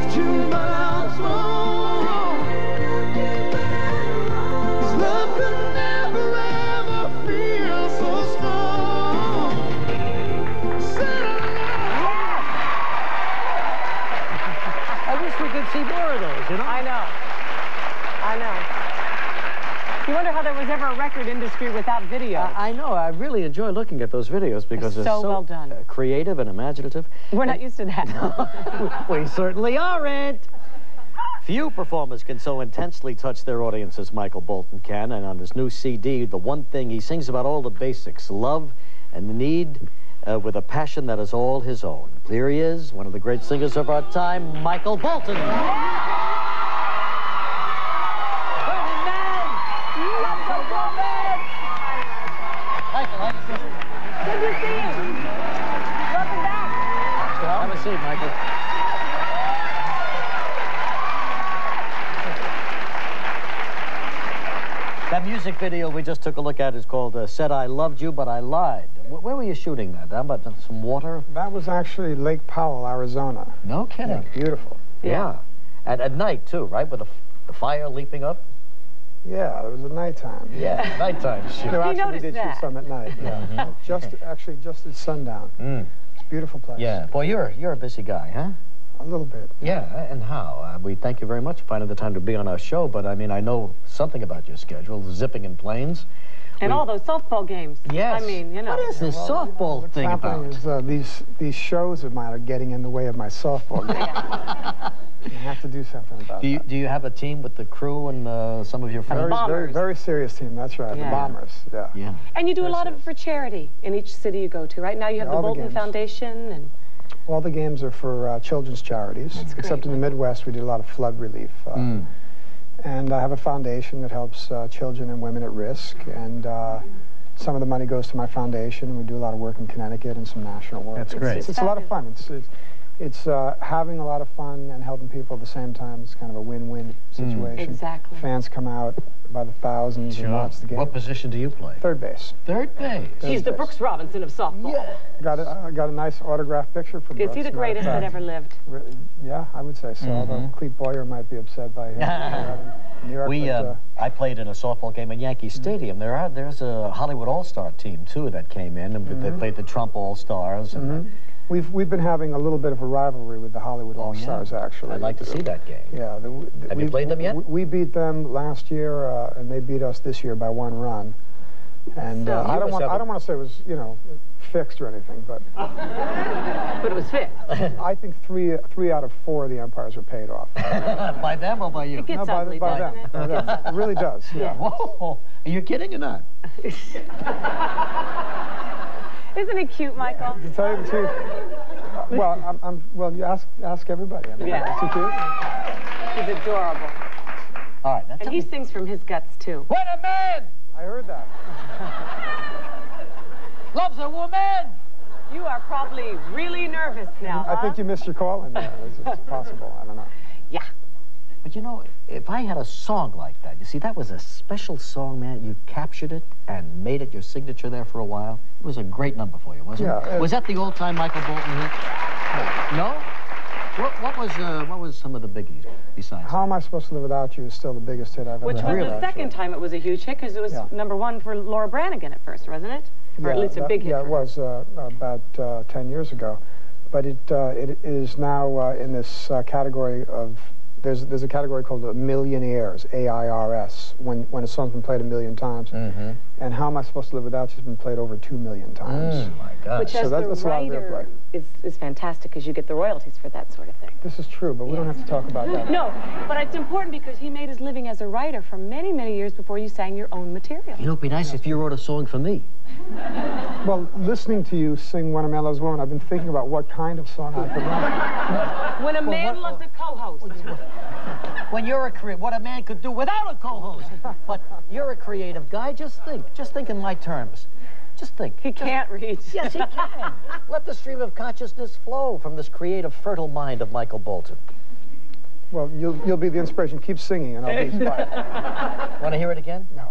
you, but I'm strong. 'Cause love could never ever feel so strong. I wish we could see more of those, you know? I know. I know. You wonder how there was ever a record industry without video. I know. I really enjoy looking at those videos because they're so well done. Creative and imaginative. We're not used to that. We certainly aren't. Few performers can so intensely touch their audience as Michael Bolton can, and on his new CD, the one thing he sings about all the basics, love and the need, with a passion that is all his own. Here he is, one of the great singers of our time, Michael Bolton. Good to see you. Welcome back. Have a seat, Michael. That music video we just took a look at is called Said I Loved You, But I Lied. Where were you shooting that? How about some water? That was actually Lake Powell, Arizona. No kidding. Yeah, beautiful. Yeah. At night, too, right? With the fire leaping up? Yeah, it was at nighttime. Yeah, nighttime shoot. No, actually, we noticed did that. shoot some at night. Yeah. Just at sundown. It's a beautiful place. Yeah. Boy, you're a busy guy, huh? A little bit. Yeah, and how? We thank you very much for finding the time to be on our show, but I mean, I know something about your schedule, zipping in planes. And all those softball games. Yes. I mean, you know. What is this softball What's thing happening about? is these shows of mine are getting in the way of my softball game. I have to do something about that. Do you have a team with the crew and some of your friends? Very serious team, that's right. Yeah. The Bombers, yeah. Yeah. And you do a lot of it for charity in each city you go to, right? Now you have Yeah, the all the Bolton games. Foundation and... All the games are for children's charities. That's great. Except in the Midwest, we do a lot of flood relief. And I have a foundation that helps children and women at risk. And some of the money goes to my foundation. And we do a lot of work in Connecticut and some national work. That's great. It's a lot of fun. It's having a lot of fun and helping people at the same time. It's kind of a win-win situation. Exactly. Fans come out by the thousands and watch the game. What position do you play? Third base. Third base. He's the Brooks Robinson of softball. Yeah. Got a nice autograph picture from Is Brooks. he the greatest that ever lived? Yeah, I would say so. Although Clete Boyer might be upset by him. in New York, I played in a softball game at Yankee Stadium. There's a Hollywood All-Star team too that came in, and they played the Trump All-Stars. And We've been having a little bit of a rivalry with the Hollywood All-Stars, actually. I'd like to see that game. Yeah. Have you played them yet? We beat them last year, and they beat us this year by 1 run. And So I don't want to say it was, fixed or anything, but But it was fixed. I think three out of 4 of the umpires were paid off. By them or by you? It gets ugly, by doesn't them. it? By them. It really does. Yeah. Whoa! Are you kidding or not? Isn't it cute, Michael? To tell you the truth, well, you ask everybody. I mean, Yeah. Is he cute? He's adorable. All right. Now And tell he me. sings from his guts, too. When a man I heard that. loves a woman. You are probably really nervous now, I think you missed your call in there. It's possible. I don't know. Yeah. But if I had a song like that, you see, that was a special song, man. You captured it and made it your signature there for a while. It was a great number for you, wasn't Yeah, it? Was that the all-time Michael Bolton hit? No? What was some of the biggies besides How Am I Supposed to Live Without You is still the biggest hit I've ever Which had. was the second time it was a huge hit, because it was Yeah. #1 for Laura Branigan at first, wasn't it? Or at least a big hit. Yeah, for it her. was about 10 years ago. But it is now in this category of, there's a category called millionaires, AIRS, when a song's been played 1 million times. And How Am I Supposed to Live Without You has been played over 2 million times. my God. Which, as that's the a lot of writer, airplay. is fantastic, because you get the royalties for that sort of thing. This is true, but we don't have to talk about that. No, but it's important because he made his living as a writer for many, many years before you sang your own material. It'd be nice if you wrote a song for me. Well, listening to you sing When a Man Loves a Woman, I've been thinking about what kind of song I could write. When a man loves a co-host. When you're what a man could do without a co-host. But you're a creative guy. Just think in my terms. Just think. He can't read. Yes, he can. Let the stream of consciousness flow from this creative, fertile mind of Michael Bolton. Well, you'll be the inspiration. Keep singing, and I'll be inspired. Want to hear it again? No.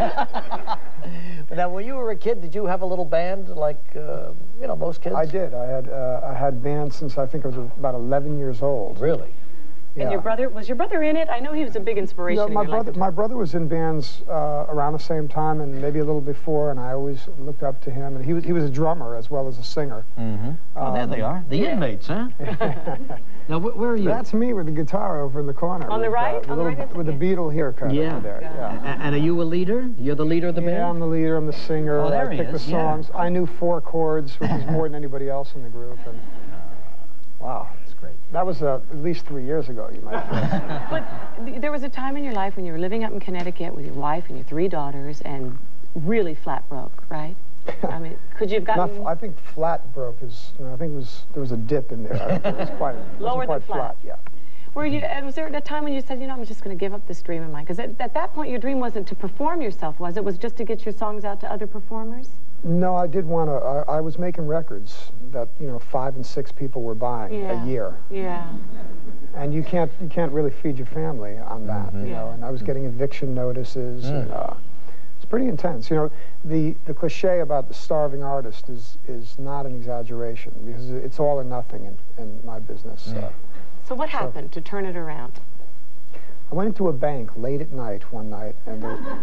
Now, when you were a kid, did you have a little band like, most kids? I did. I had bands since I think I was about 11 years old. Really? And your brother, was your brother in it? I know he was a big inspiration Yeah, in your life. my brother was in bands around the same time and maybe a little before, and I always looked up to him. And he was a drummer as well as a singer. Mm-hmm. Oh, there they are. The inmates, huh? Now, where are you? That's me with the guitar over in the corner. On the right? With, On the right? with the Beatle haircut over there. Yeah. And are you a leader? You're the leader of the band? Yeah, I'm the leader. I'm the singer. Oh, there I he pick the is, songs. I knew 4 chords, which is more than anybody else in the group. And wow, that's great. That was at least 3 years ago, you might guess. But there was a time in your life when you were living up in Connecticut with your wife and your 3 daughters and really flat broke, right? I mean, could you have gotten... I think flat broke is, I think there was a dip in there. I think it was quite, Lower than flat. Yeah. Was there a time when you said, you know, I'm just going to give up this dream of mine? Because at that point, your dream wasn't to perform yourself, was it? Was just to get your songs out to other performers? No, I did want to. I was making records that 5 and 6 people were buying a year. Yeah. And you can't really feed your family on that, you know. And I was getting eviction notices. And, it's pretty intense. You know, the cliche about the starving artist is not an exaggeration because it's all or nothing in my business. So what happened to turn it around? I went into a bank late at night one night, and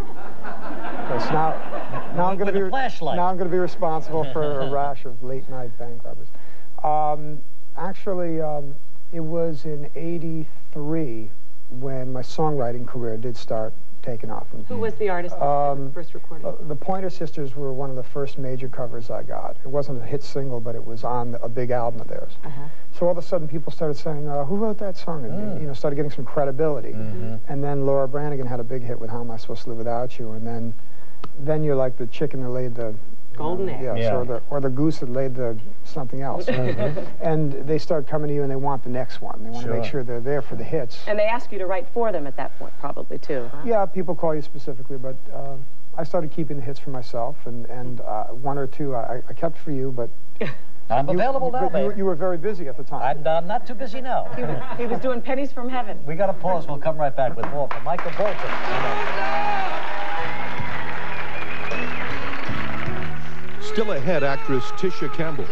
now I'm going to be responsible for a rash of late night bank robbers. Actually, it was in '83 when my songwriting career did start taking off. Who was the artist that first recorded? The Pointer Sisters were one of the first major covers I got. It wasn't a hit single, but it was on a big album of theirs. So all of a sudden, people started saying, "Who wrote that song?" And started getting some credibility. And then Laura Branigan had a big hit with "How Am I Supposed to Live Without You?" And then you're like the chicken that laid the golden egg. Yes, or the goose that laid the something else. And they start coming to you and they want the next one. They want to make sure they're there for the hits. And they ask you to write for them at that point, probably too. Huh? Yeah, people call you specifically, but I started keeping the hits for myself, and 1 or 2 I kept for you, but. I'm available now, baby. You were very busy at the time. I'm not too busy now. He was doing pennies from heaven. We got to pause. We'll come right back with more from Michael Bolton. Still ahead, actress Tisha Campbell.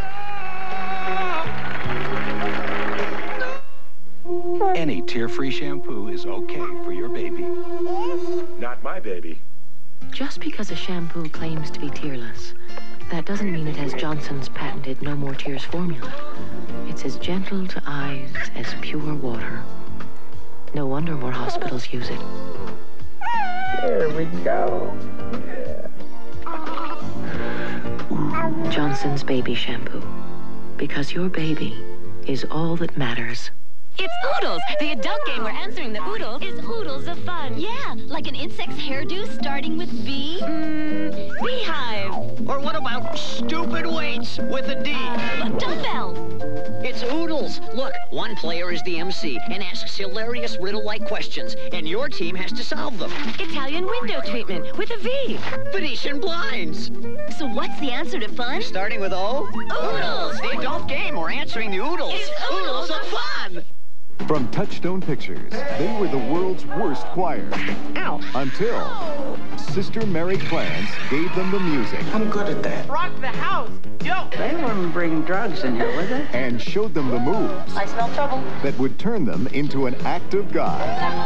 Any tear-free shampoo is okay for your baby. Not my baby. Just because a shampoo claims to be tearless, that doesn't mean it has Johnson's patented No More Tears formula. It's as gentle to eyes as pure water. No wonder more hospitals use it. There we go. Johnson's Baby Shampoo. Because your baby is all that matters. It's Oodles, the adult game where answering the oodles is oodles of fun. Yeah, like an insect's hairdo starting with B. Beehive. Or what about stupid weights with a D? Dumbbell. It's Oodles. Look, one player is the MC and asks hilarious riddle-like questions, and your team has to solve them. Italian window treatment with a V. Venetian blinds. So what's the answer to fun? Starting with O? Oodles. The adult game where answering the oodles is oodles of fun. From Touchstone Pictures, they were the world's worst choir. Ow. Until Sister Mary Clarence gave them the music. I'm good at that. Rock the house. Yo. They wouldn't bring drugs in here, would they? And showed them the moves. I smell trouble. That would turn them into an act of God.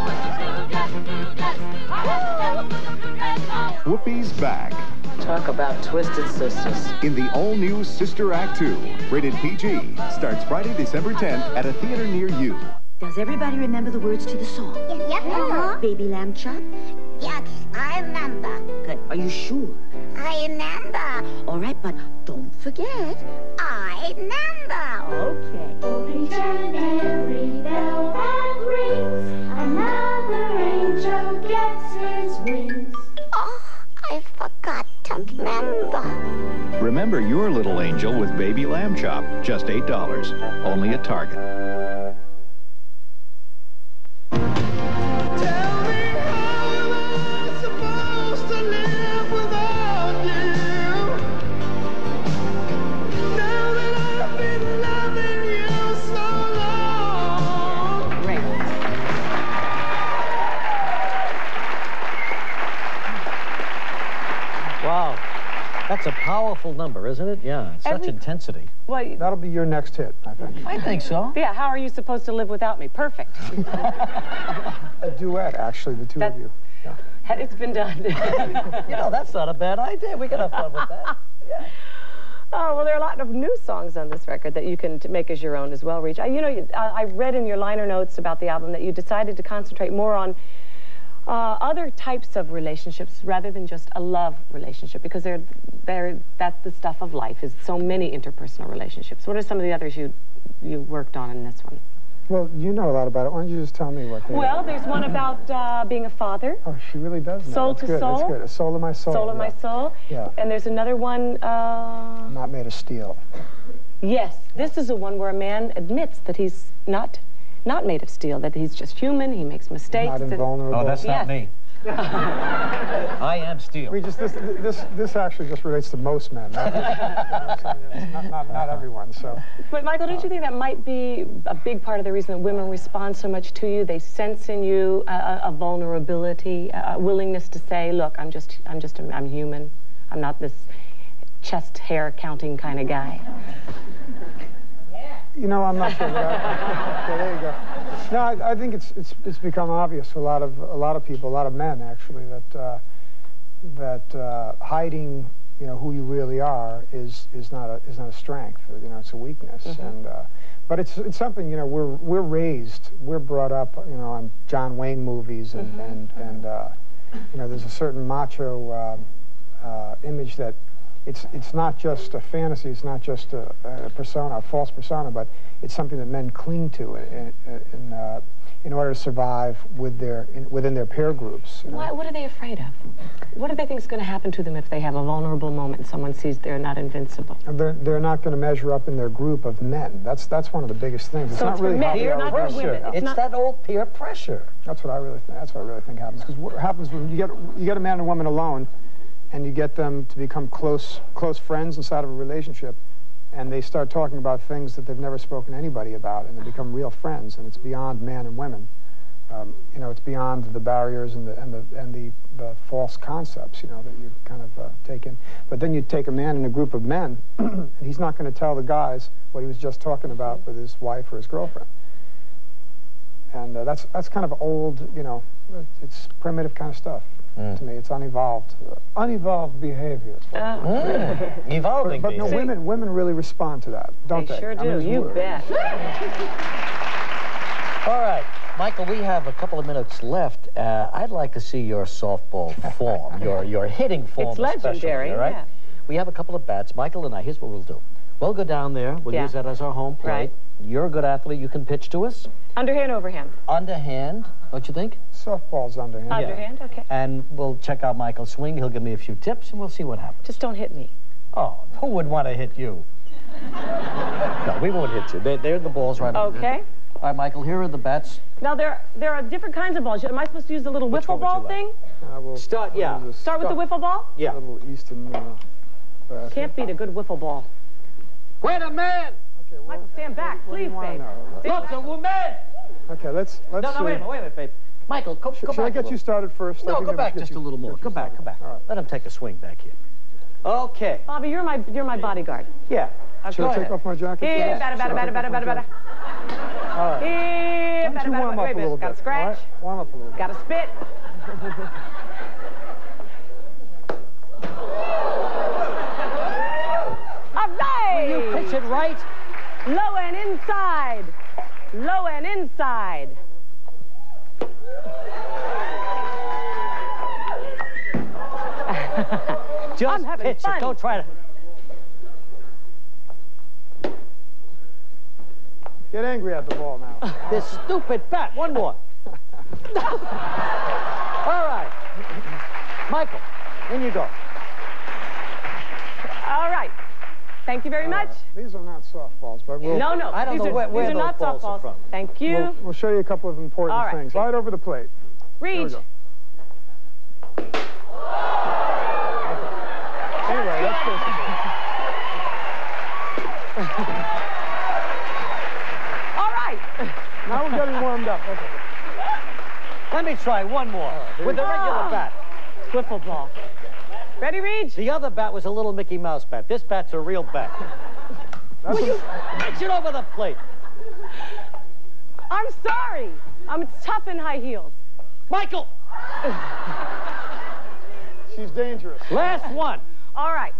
Whoopi's back. Talk about Twisted Sisters. In the all-new Sister Act 2, rated PG, starts Friday, December 10th at a theater near you. Does everybody remember the words to the song? Yep. Baby lamb chop? Yes, I remember. Good. Are you sure? I remember. All right, but don't forget. I remember. Okay. Each and every bell that rings, another angel gets his wings. Oh, I forgot to remember. Remember your little angel with baby lamb chop. Just $8. Only at Target. Wow, that's a powerful number, isn't it? Yeah, it's such intensity. Well, That'll be your next hit, I think. I think so. yeah, how are you supposed to live without me? Perfect. A duet, actually, the two of you. Yeah. It's been done. You know, that's not a bad idea. We can have fun with that. Yeah. Oh, well, there are a lot of new songs on this record that you can make as your own as well, Reach. I read in your liner notes about the album that you decided to concentrate more on other types of relationships rather than just a love relationship, because that's the stuff of life, is so many interpersonal relationships. What are some of the others you worked on in this one? Well, you know a lot about it. Why don't you just tell me what they Well, there's one about being a father. Oh, she really does know. Soul to Soul. That's good. A Soul of My Soul. Soul of My Soul. Yeah. And there's another one. Not Made of Steel. Yes, this is the one where a man admits that he's not made of steel, that he's just human, he makes mistakes. Not invulnerable. Oh, that's not me. I am steel. This actually just relates to most men. Not everyone. So. But Michael, don't you think that might be a big part of the reason that women respond so much to you? They sense in you a vulnerability, a willingness to say, "Look, I'm human. I'm not this chest hair counting kind of guy." You know, I'm not sure. Okay, there you go. No, I think it's become obvious to a lot of people, a lot of men actually, that hiding, you know, who you really are is not a strength. You know, it's a weakness. And but it's something, you know, we're brought up, you know, on John Wayne movies and you know, there's a certain macho image that. It's not just a fantasy, it's not just a persona, a false persona, but it's something that men cling to in order to survive within their peer groups. You know? What are they afraid of? What do they think is going to happen to them if they have a vulnerable moment and someone sees they're not invincible? They're not going to measure up in their group of men. That's one of the biggest things. It's so not it's really men, peer not pressure. It's that old peer pressure. That's what I really think. That's what I really think happens. Because what happens when you get a man and a woman alone, and you get them to become close friends inside of a relationship, and they start talking about things that they've never spoken to anybody about, and they become real friends, and it's beyond man and women. You know, it's beyond the barriers and the false concepts, you know, that you kind of take in. But then you take a man in a group of men, and he's not going to tell the guys what he was just talking about with his wife or his girlfriend. And that's kind of old, you know, it's primitive kind of stuff. To me, it's unevolved behavior. Evolving but no, women really respond to that, don't they? They sure do. You bet. All right, Michael, we have a couple of minutes left. I'd like to see your softball form, your hitting form. It's legendary, all right? Yeah. We have a couple of bats. Michael and I, here's what we'll do. We'll go down there. We'll use that as our home plate. Right. You're a good athlete. You can pitch to us. Underhand, overhand? Underhand. Don't you think? Softball's underhand. Underhand, okay. And we'll check out Michael's swing. He'll give me a few tips, and we'll see what happens. Just don't hit me. Oh, who would want to hit you? No, we won't hit you. They're the balls right over there. Okay. All right, Michael, here are the bats. Now, there are different kinds of balls. Am I supposed to use the little wiffle ball thing? Start with the wiffle ball? Yeah. A little Eastern Can't beat a good wiffle ball. Wait a minute! Okay, well, Michael, stand back, please, babe. Look, the woman! Okay, let's No, wait a minute, babe. Michael, go back. Should I get you started first? No, go back just a little more. Go back. All right. Let him take a swing back here. Okay. Bobby, you're my bodyguard. Yeah. Should I take off my jacket? Here, better. All right. Here, Why don't you warm up a little bit? Got to scratch. All right? Warm up a little bit. Got to spit. All right. Will you pitch it right? Low and inside. Low and inside. Just pitch it. Don't try to. Get angry at the ball now. This stupid bat. One more. All right. Michael, in you go. All right. Thank you very much. These are not softballs, but we'll... No, I don't know where these are those not balls are softballs. from. Thank you. We'll show you a couple of important All right. things. Right over the plate. Read. Anyway, let's go. All right. Now we're getting warmed up. Okay. Let me try one more with the regular bat. Wiffle ball. Ready, Reach? The other bat was a little Mickey Mouse bat. This bat's a real bat. Will you pitch it over the plate? I'm sorry. It's tough in high heels. Michael! She's dangerous. Last one. All right.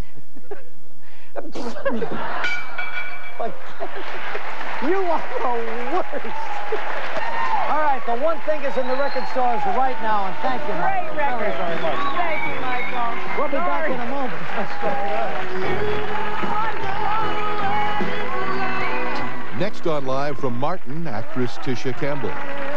You are the worst. All right, the one thing is in the record stores right now, and thank you, Michael. Great record. Very, very much. Thank you, Michael. We'll be back in a moment. Next on Live from Martin, actress Tisha Campbell.